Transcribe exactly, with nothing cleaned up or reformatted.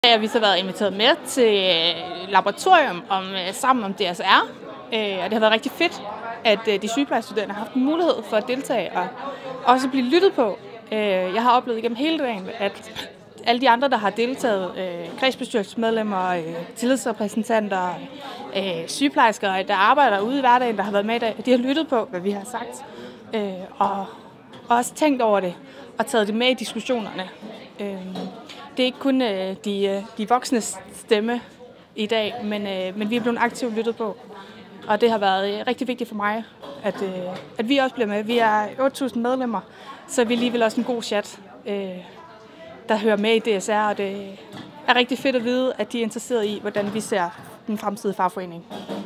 Jeg har så været inviteret med til laboratorium om, sammen om D S R, og det har været rigtig fedt, at de sygeplejestuderende har haft mulighed for at deltage og også blive lyttet på. Jeg har oplevet igennem hele dagen, at alle de andre, der har deltaget, kredsbestyrelsesmedlemmer, tillidsrepræsentanter, sygeplejersker, der arbejder ude i hverdagen, der har været med i dag, de har lyttet på, hvad vi har sagt, og også tænkt over det og taget det med i diskussionerne. Det er ikke kun øh, de, øh, de voksnes stemme i dag, men, øh, men vi er blevet aktivt lyttet på. Og det har været øh, rigtig vigtigt for mig, at, øh, at vi også bliver med. Vi er otte tusind medlemmer, så vi er alligevel også en god chat, øh, der hører med i D S R. Og det er rigtig fedt at vide, at de er interesseret i, hvordan vi ser den fremtidige fagforening.